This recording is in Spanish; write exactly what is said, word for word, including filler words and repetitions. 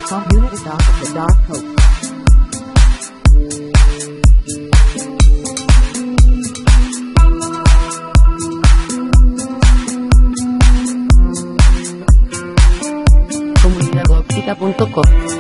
Community Doc of the Dark Hope. comunidad óptica punto com